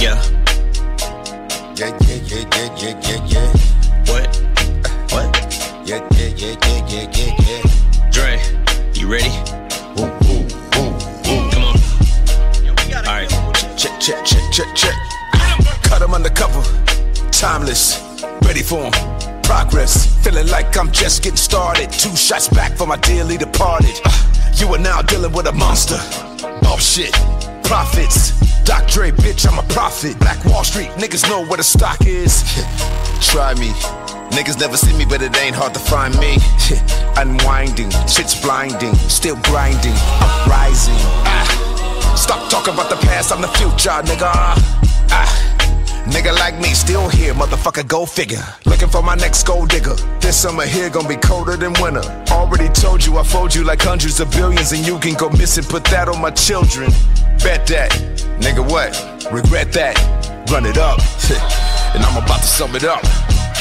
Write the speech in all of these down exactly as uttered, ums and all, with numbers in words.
Yeah. Yeah, yeah, yeah, yeah, yeah, yeah, yeah. What? What? Yeah, yeah, yeah, yeah, yeah, yeah, yeah. Dre, you ready? Ooh, ooh, ooh, ooh. Come on. Alright. Check, check, check, check, check. Cut him undercover. Timeless. Ready for him. Progress. Feeling like I'm just getting started. Two shots back for my dearly departed. Uh, you are now dealing with a monster. Oh shit. Profits. Doc Dre, bitch, I'm a prophet. Black Wall Street, niggas know where the stock is. Try me. Niggas never see me, but it ain't hard to find me. Unwinding, shit's blinding. Still grinding, uprising. Ah. Stop talking about the past, I'm the future, nigga. Ah. Nigga like me, still here, motherfucker, go figure. Looking for my next gold digger. This summer here gonna be colder than winter. Already told you I fold you like hundreds of billions, and you can go missing, put that on my children. Bet that, nigga what? Regret that, run it up. And I'm about to sum it up.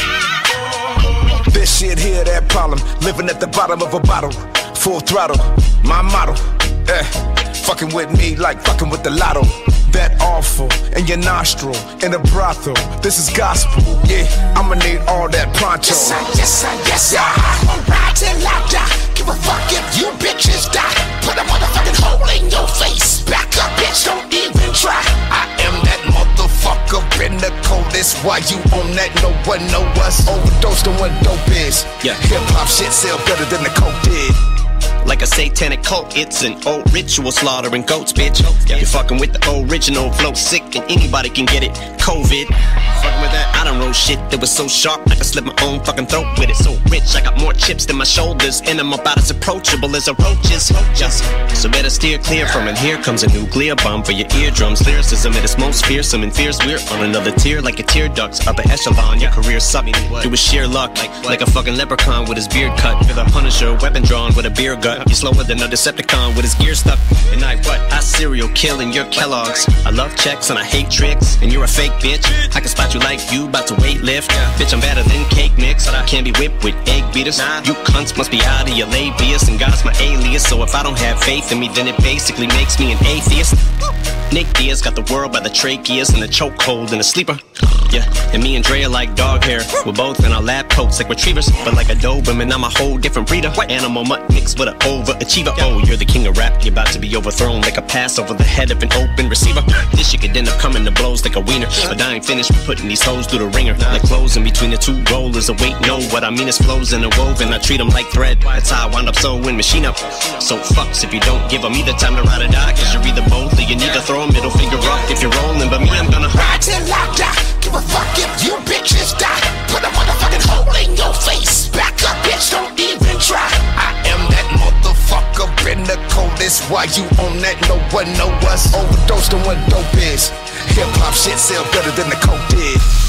This shit here, that problem. Living at the bottom of a bottle. Full throttle, my motto. Eh, fucking with me like fucking with the lotto. That awful in your nostril, in a brothel. This is gospel, yeah. I'ma need all that pronto. Yes, I, yes, I, yes, I. I'ma ride till I die. Give a fuck if you bitches die. Put a motherfucking hole in your face. Back up, bitch, don't even try. I am that motherfucker in the coldest. Why you on that? No one know us. Overdosed on what dope is. Yeah. Hip hop shit sell better than the coke did. Like a satanic cult, it's an old ritual slaughtering goats, bitch. Yeah. You're fucking with the original flow, sick and anybody can get it. COVID, fucking with that. I done roll shit that was so sharp I could slit my own fucking throat with it. So rich, I got more chips than my shoulders, and I'm about as approachable as a roaches. Just so better steer clear from it. Here comes a nuclear bomb for your eardrums. Lyricism at its most fearsome and fierce. We're on another tier like a tear ducts, upper echelon. Your career sucked. It was sheer luck, like a fucking leprechaun with his beard cut. With a Punisher, weapon drawn with a beer gut. You're slower than a Decepticon with his gear stuck. And I what? I serial killing your Kellogg's. I love checks and I hate tricks. And you're a fake bitch. I can spot you like you about to weight lift. Bitch, I'm better than cake mix. I can't be whipped with egg beaters. You cunts must be out of your labius. And God's my alias. So if I don't have faith in me, then it basically makes me an atheist. Nick Diaz got the world by the tracheas and the chokehold and a sleeper. Yeah, and me and Dre are like dog hair. We're both in our lab coats like retrievers. But like a Doberman, I'm a whole different breeder. Animal mutt mixed with an overachiever. Oh, you're the king of rap. You're about to be overthrown like a pass over the head of an open receiver. This shit could end up coming to blows like a wiener. But I ain't finished putting these hoes through the ringer. Like clothes in between the two rollers. Oh wait, no, what I mean is flows in a woven. I treat them like thread. That's how I wind up sewing machine up. So fucks if you don't give them either time to ride or die. Cause you're either both or you need to throw a middle finger up if you're rolling. But me, I'm gonna ride till I die. Give a fuck if you bitches die. Put a motherfucking hole in your face. Back up, bitch, don't even try. I am that motherfucker in the coldest. Why you on that? No one know us. Overdosed on what dope is. Hip hop shit sell better than the coke did.